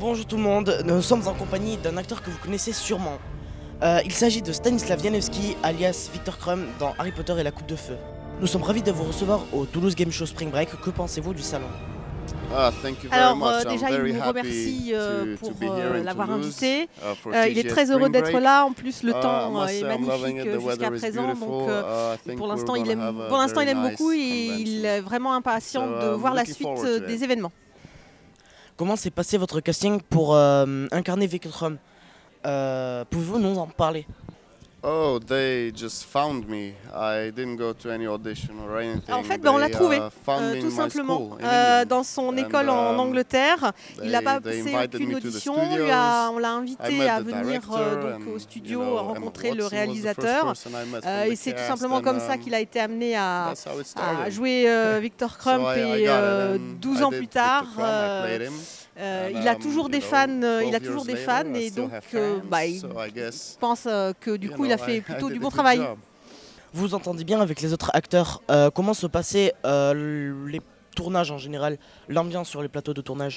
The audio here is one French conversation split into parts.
Bonjour tout le monde, nous sommes en compagnie d'un acteur que vous connaissez sûrement. Il s'agit de Stanisław Janowski, alias Victor Krum dans Harry Potter et la Coupe de Feu. Nous sommes ravis de vous recevoir au Toulouse Game Show Spring Break. Que pensez-vous du salon? Alors déjà il nous remercie pour l'avoir invité. Il est très heureux d'être là. En plus le temps est magnifique jusqu'à présent. Donc pour l'instant il aime beaucoup et il est vraiment impatient de voir la suite des événements. Comment s'est passé votre casting pour incarner Victor Krum? Pouvez-vous nous en parler? Oh, they just found me. I didn't go to any audition or anything. En fait, on l'a trouvé, tout simplement, dans son école en Angleterre. Il n'a pas passé aucune audition. On l'a invité à venir donc, au studio rencontrer le réalisateur. Et c'est tout simplement comme ça qu'il a été amené à jouer Victor Krum. Et 12 ans plus tard, il a toujours des fans, et donc il pense que du coup il a fait plutôt du bon travail. Vous vous entendez bien avec les autres acteurs. Comment se passaient les tournages en général, l'ambiance sur les plateaux de tournage?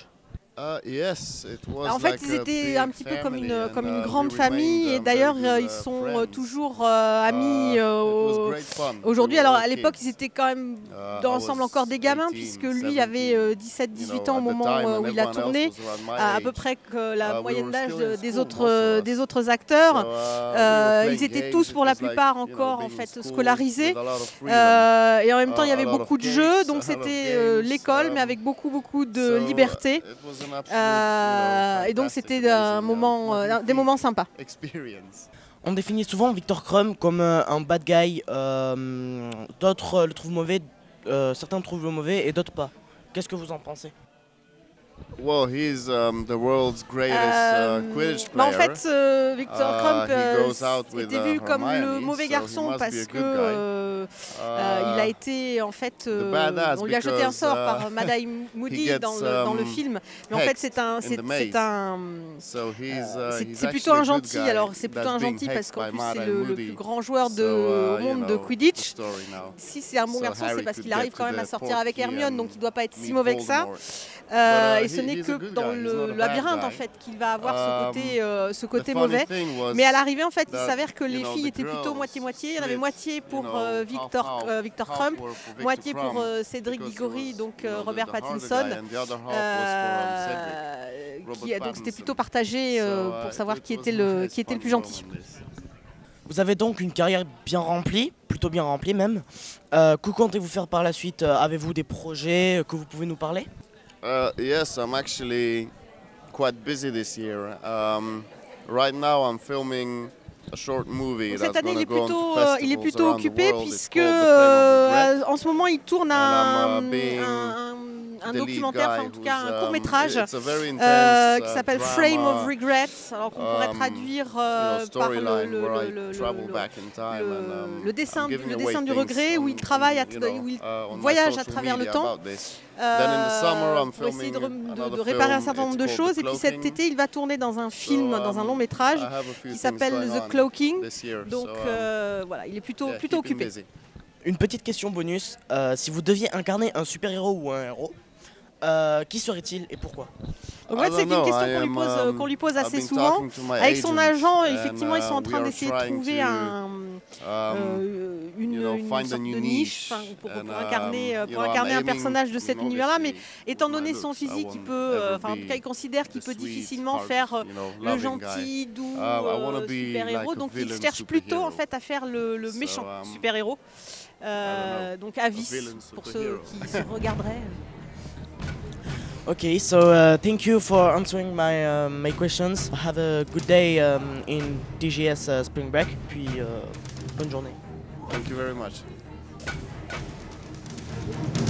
En fait, ils étaient un petit peu comme une grande famille, et d'ailleurs ils sont toujours amis aujourd'hui. Alors à l'époque ils étaient quand même ensemble encore des gamins, puisque lui avait 17-18 ans au moment où il a tourné, à peu près que la moyenne d'âge des autres acteurs. Ils étaient tous pour la plupart encore en fait scolarisés, et en même temps il y avait beaucoup de jeux, donc c'était l'école mais avec beaucoup de liberté. Et donc c'était des moments sympas. On définit souvent Victor Krum comme un bad guy, d'autres le trouvent mauvais, certains le trouvent mauvais et d'autres pas. Qu'est-ce que vous en pensez? Well, he's the world's greatest Quidditch player. En fait, Victor Krum était vu comme le mauvais garçon parce que il a été en fait, on lui a jeté un sort par Madame Moody dans le film. Mais en fait, c'est plutôt un gentil. Alors c'est plutôt un gentil parce qu'en plus c'est le plus grand joueur au monde de Quidditch. Si c'est un bon garçon, c'est parce qu'il arrive quand même à sortir avec Hermione, donc il ne doit pas être si mauvais que ça. Et ce n'est que dans le labyrinthe en fait qu'il va avoir ce côté mauvais. Mais à l'arrivée en fait il s'avère que les filles étaient plutôt moitié-moitié. Il y en avait moitié pour Victor Krum, moitié pour Cédric Diggory, donc Robert Pattinson. Donc c'était plutôt partagé pour savoir qui était le plus gentil. Vous avez donc une carrière bien remplie, plutôt bien remplie même. Que comptez-vous faire par la suite? Avez-vous des projets que vous pouvez nous parler? Yes, I'm actually quite busy this year. Right now, I'm filming a short movie. Cette année, il est plutôt occupé puisque en ce moment, il tourne un documentaire, enfin en tout cas un court-métrage qui s'appelle Frame of Regret, alors qu'on pourrait traduire par le dessin du regret, où il travaille, où il voyage à travers le temps pour essayer de réparer un certain nombre de choses. Et puis cet été, il va tourner dans un film, dans un long métrage qui s'appelle The Cloaking. Donc voilà, il est plutôt occupé. Une petite question bonus, si vous deviez incarner un super-héros ou un héros, qui serait-il et pourquoi? En fait, c'est une question qu'on lui pose assez souvent. Avec son agent, effectivement, ils sont en train d'essayer de trouver une sorte de niche pour incarner un personnage de cet univers-là. Mais étant donné son physique, en tout cas, il considère qu'il peut difficilement faire le gentil, doux super-héros. Donc, il cherche plutôt en fait à faire le méchant super-héros. Donc, avis pour ceux qui se regarderaient. Okay, so thank you for answering my questions. Have a good day in TGS Spring Break. Puis bonne journée. Thank you very much.